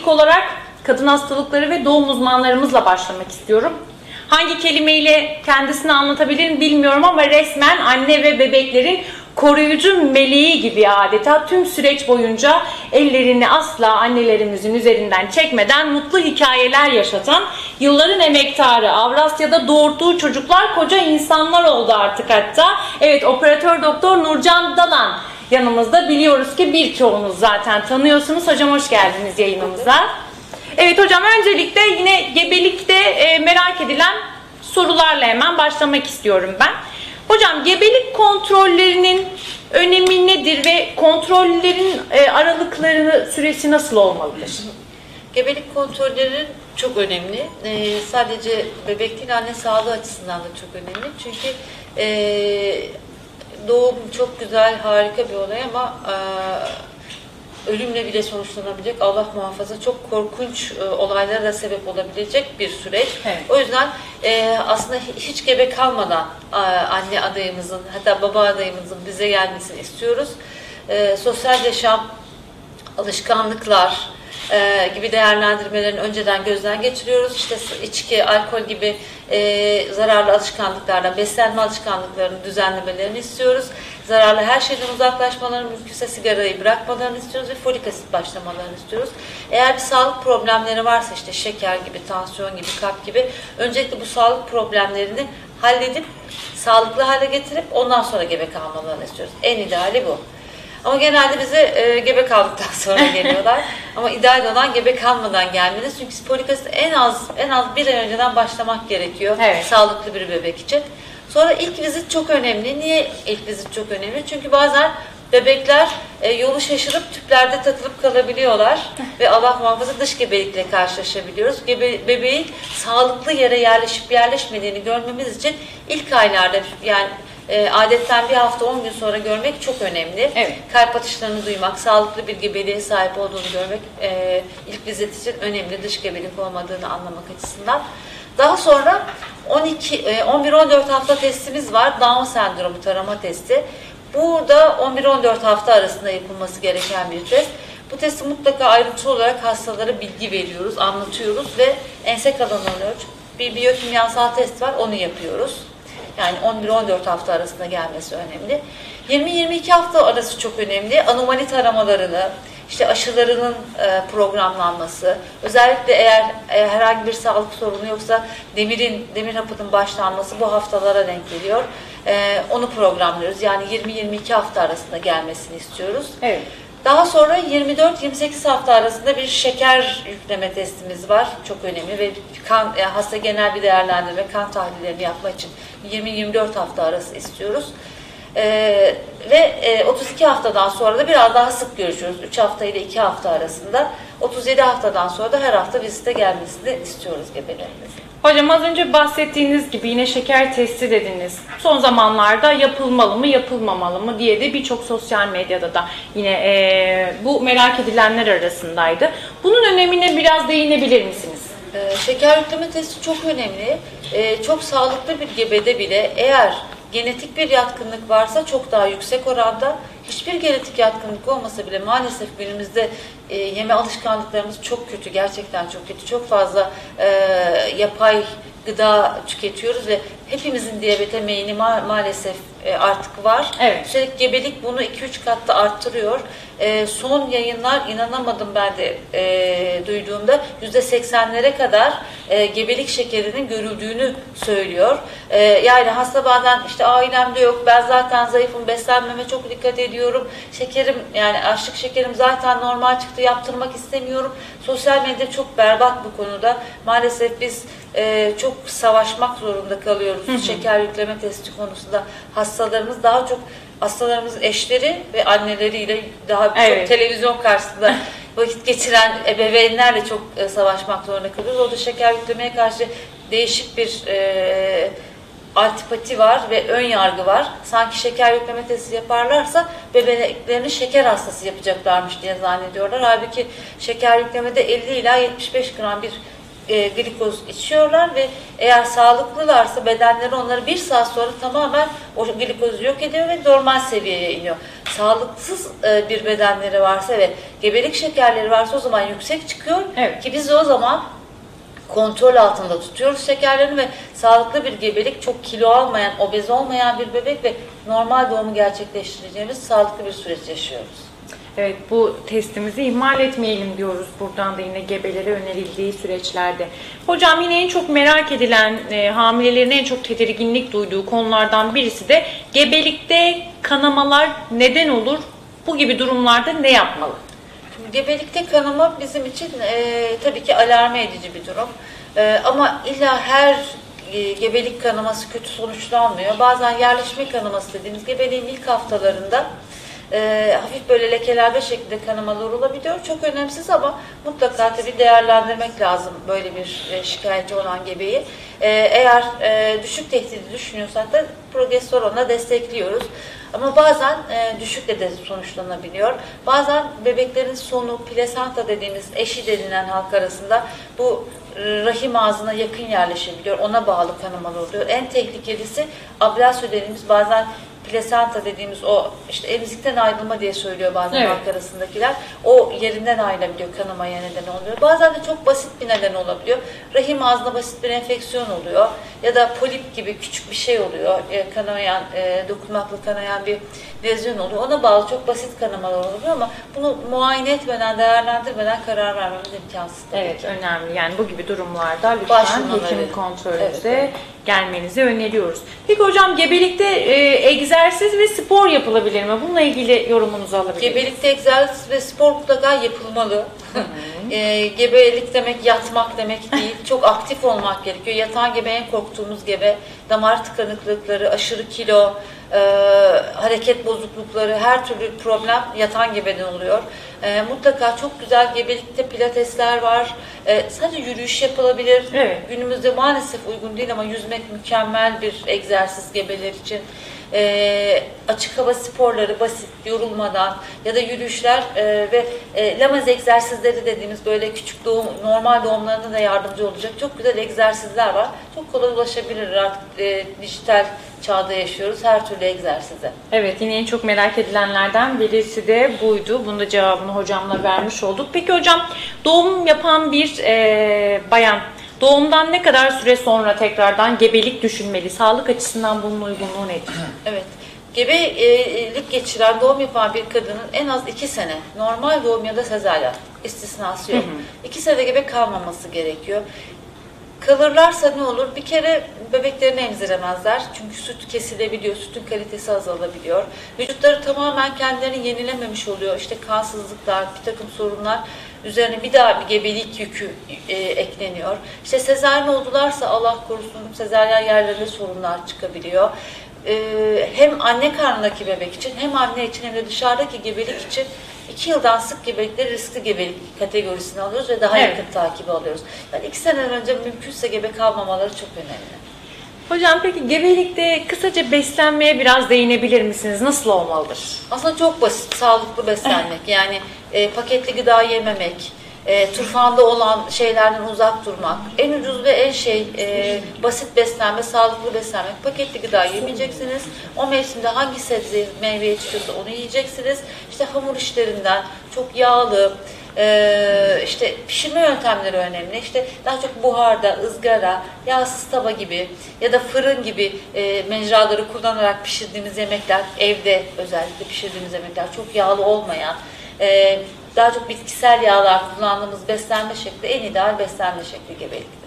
İlk olarak kadın hastalıkları ve doğum uzmanlarımızla başlamak istiyorum. Hangi kelimeyle kendisini anlatabilirim bilmiyorum ama resmen anne ve bebeklerin koruyucu meleği gibi adeta tüm süreç boyunca ellerini asla annelerimizin üzerinden çekmeden mutlu hikayeler yaşatan, yılların emektarı, Avrasya'da doğurduğu çocuklar koca insanlar oldu artık hatta. Evet, operatör doktor Nurcan Dalan yanımızda, biliyoruz ki birçoğunuz zaten tanıyorsunuz. Hocam hoş geldiniz yayınımıza. Evet hocam, öncelikle yine gebelikte merak edilen sorularla hemen başlamak istiyorum ben. Hocam, gebelik kontrollerinin önemi nedir ve kontrollerin aralıkları, süresi nasıl olmalıdır? Gebelik kontrollerinin çok önemli. Sadece bebek değil, anne sağlığı açısından da çok önemli. Çünkü doğum çok güzel, harika bir olay ama ölümle bile sonuçlanabilecek, Allah muhafaza, çok korkunç olaylara da sebep olabilecek bir süreç. Evet. O yüzden aslında hiç gebe kalmadan anne adayımızın, hatta baba adayımızın bize gelmesini istiyoruz. Sosyal yaşam, alışkanlıklar gibi değerlendirmelerini önceden gözden geçiriyoruz. İşte içki, alkol gibi zararlı alışkanlıklardan, beslenme alışkanlıklarını düzenlemelerini istiyoruz. Zararlı her şeyden uzaklaşmalarını, mümkünse sigarayı bırakmalarını istiyoruz ve folik asit başlamalarını istiyoruz. Eğer bir sağlık problemleri varsa, işte şeker gibi, tansiyon gibi, kalp gibi, öncelikle bu sağlık problemlerini halledip sağlıklı hale getirip ondan sonra gebe kalmalarını istiyoruz. En ideali bu. Ama genelde bize gebe kaldıktan sonra geliyorlar. Ama ideal olan gebe kalmadan gelmeniz. Çünkü folik asit en az bir ay önceden başlamak gerekiyor. Evet. Sağlıklı bir bebek için. Sonra ilk vizit çok önemli. Niye ilk vizit çok önemli? Çünkü bazen bebekler yolu şaşırıp tüplerde takılıp kalabiliyorlar ve Allah muhafaza dış gebelikle karşılaşabiliyoruz. Bebeğin sağlıklı yere yerleşip yerleşmediğini görmemiz için ilk aylarda, yani adetten bir hafta 10 gün sonra görmek çok önemli. Evet. Kalp atışlarını duymak, sağlıklı bir gebeliğe sahip olduğunu görmek ilk vizit için önemli, dış gebelik olmadığını anlamak açısından. Daha sonra 11-14 hafta testimiz var. Down sendromu tarama testi. Burada 11-14 hafta arasında yapılması gereken bir test. Bu testi mutlaka ayrıntılı olarak hastalara bilgi veriyoruz, anlatıyoruz ve ense kalanını bir biyokimyasal test var, onu yapıyoruz. Yani 11-14 hafta arasında gelmesi önemli. 20-22 hafta arası çok önemli. Anomali taramalarını, işte aşılarının programlanması, özellikle eğer herhangi bir sağlık sorunu yoksa demir hapının başlanması bu haftalara denk geliyor. Onu programlıyoruz. Yani 20-22 hafta arasında gelmesini istiyoruz. Evet. Daha sonra 24-28 hafta arasında bir şeker yükleme testimiz var. Çok önemli ve hasta genel bir değerlendirme, kan tahlillerini yapmak için 20-24 hafta arası istiyoruz. Ve 32 haftadan sonra da biraz daha sık görüşüyoruz. 3 hafta ile 2 hafta arasında. 37 haftadan sonra da her hafta vizite gelmesini istiyoruz gebelerimizin. Hocam, az önce bahsettiğiniz gibi yine şeker testi dediniz. Son zamanlarda yapılmalı mı, yapılmamalı mı diye de birçok sosyal medyada da yine bu merak edilenler arasındaydı. Bunun önemine biraz değinebilir misiniz? Şeker yükleme testi çok önemli. Çok sağlıklı bir gebede bile eğer genetik bir yatkınlık varsa çok daha yüksek oranda, hiçbir genetik yatkınlık olmasa bile maalesef günümüzde yeme alışkanlıklarımız çok kötü, gerçekten çok kötü. Çok fazla yapay gıda tüketiyoruz ve hepimizin diyabete meyili maalesef artık var. Evet. Üstelik gebelik bunu 2-3 katta arttırıyor. Son yayınlar, inanamadım ben de duyduğumda, %80'lere kadar gebelik şekerinin görüldüğünü söylüyor. Yani hasta bazen işte ailemde yok, ben zaten zayıfım, beslenmeme çok dikkat ediyorum, şekerim, yani açlık şekerim zaten normal çıktı, yaptırmak istemiyorum. Sosyal medya çok berbat bu konuda. Maalesef biz çok savaşmak zorunda kalıyoruz şeker yükleme testi konusunda. Hastalarımızın eşleri ve anneleriyle daha çok televizyon karşısında vakit geçiren ebeveynlerle çok savaşmak zorunda kalıyoruz. Orada şeker yüklemeye karşı değişik bir antipati var ve ön yargı var. Sanki şeker yükleme testi yaparlarsa bebeklerini şeker hastası yapacaklarmış diye zannediyorlar. Halbuki şeker yüklemede 50 ila 75 gram bir glikoz içiyorlar ve eğer sağlıklılarsa bedenleri onları bir saat sonra tamamen o glikozu yok ediyor ve normal seviyeye iniyor. sağlıksız bir bedenleri varsa ve gebelik şekerleri varsa o zaman yüksek çıkıyor. Evet. Ki biz de o zaman kontrol altında tutuyoruz şekerlerini ve sağlıklı bir gebelik, çok kilo almayan, obez olmayan bir bebek ve normal doğumu gerçekleştireceğimiz sağlıklı bir süreç yaşıyoruz. Evet, bu testimizi ihmal etmeyelim diyoruz buradan da yine gebelere önerildiği süreçlerde. Hocam yine en çok merak edilen, hamilelerin en çok tedirginlik duyduğu konulardan birisi de gebelikte kanamalar neden olur? Bu gibi durumlarda ne yapmalı? Gebelikte kanama bizim için tabii ki alarm edici bir durum. Ama illa her gebelik kanaması kötü sonuçlanmıyor. Bazen yerleşme kanaması dediğimiz gebeliğin ilk haftalarında hafif böyle lekelerde şekilde kanamalar olabiliyor. Çok önemsiz ama mutlaka tabii değerlendirmek lazım böyle bir şikayetçi olan gebeyi. Eğer düşük tehdidi düşünüyorsak da progesteronla destekliyoruz. Ama bazen düşükle de sonuçlanabiliyor. Bazen bebeklerin sonu, plasenta dediğimiz eşi denilen halk arasında bu rahim ağzına yakın yerleşebiliyor. Ona bağlı kanamalar oluyor. En tehlikelisi ablasyo dediğimiz, bazen plasenta dediğimiz o işte emzikten ayrılma diye söylüyor bazen halk arasındakiler. O yerinden ayrılabiliyor, kanamaya neden oluyor. Bazen de çok basit bir neden olabiliyor. Rahim ağzına basit bir enfeksiyon oluyor. Ya da polip gibi küçük bir şey oluyor. Kanayan, dokunmakla kanayan bir lezyon oluyor. Ona bağlı çok basit kanamalar oluyor ama bunu muayene etmeden, değerlendirmeden karar vermemiz imkansız. Evet, önemli. Yani bu gibi durumlarda lütfen hekim kontrolünüze gelmenizi öneriyoruz. Peki hocam, gebelikte egzersiz ve spor yapılabilir mi? Bununla ilgili yorumunuzu alabilir miyim? Gebelikte egzersiz ve spor mutlaka yapılmalı. Gebelik demek yatmak demek değil. Çok aktif olmak gerekiyor. Yatan gebe en korktuğumuz gebe. Damar tıkanıklıkları, aşırı kilo, hareket bozuklukları, her türlü problem yatan gebeden oluyor. Mutlaka çok güzel gebelikte pilatesler var. Sadece yürüyüş yapılabilir. Evet. Günümüzde maalesef uygun değil ama yüzmek mükemmel bir egzersiz gebeler için. Açık hava sporları basit, yorulmadan ya da yürüyüşler ve lamaz egzersizleri dediğimiz böyle küçük doğum, normal doğumlarına da yardımcı olacak çok güzel egzersizler var. Çok kolay ulaşabilir, artık dijital çağda yaşıyoruz, her türlü egzersize. Evet, yine en çok merak edilenlerden birisi de buydu. Bunun da cevabını hocamla vermiş olduk. Peki hocam, doğum yapan bir bayan doğumdan ne kadar süre sonra tekrardan gebelik düşünmeli? Sağlık açısından bunun uygunluğu nedir? Evet. Gebelik geçiren, doğum yapan bir kadının en az 2 sene, normal doğum ya da sezaryen istisnası yok. 2 sene gebe kalmaması gerekiyor. Kalırlarsa ne olur? Bir kere bebeklerini emziremezler. Çünkü süt kesilebiliyor, sütün kalitesi azalabiliyor. Vücutları tamamen kendilerini yenilememiş oluyor. İşte kansızlıklar, bir takım sorunlar. Üzerine bir daha bir gebelik yükü ekleniyor. İşte sezaryen oldularsa Allah korusun sezaryen yerlerinde sorunlar çıkabiliyor. Hem anne karnındaki bebek için hem anne için hem de dışarıdaki gebelik için 2 yıldan sık gebelikleri riskli gebelik kategorisine alıyoruz ve daha yakın takibi alıyoruz. Yani 2 seneden önce mümkünse gebe kalmamaları çok önemli. Hocam peki gebelikte kısaca beslenmeye biraz değinebilir misiniz? Nasıl olmalıdır? Aslında çok basit, sağlıklı beslenmek. Yani paketli gıda yememek, turfanda olan şeylerden uzak durmak, en ucuz ve en basit beslenme, sağlıklı beslenmek. Paketli gıda yemeyeceksiniz. O mevsimde hangi sebze, meyveye çıkıyorsa onu yiyeceksiniz. İşte hamur işlerinden, çok yağlı, işte pişirme yöntemleri önemli. İşte daha çok buharda, ızgara, yağsız tava gibi ya da fırın gibi mecraları kullanarak pişirdiğimiz yemekler, evde özellikle pişirdiğimiz yemekler çok yağlı olmayan, daha çok bitkisel yağlar kullandığımız beslenme şekli en ideal beslenme şekli gebelikte.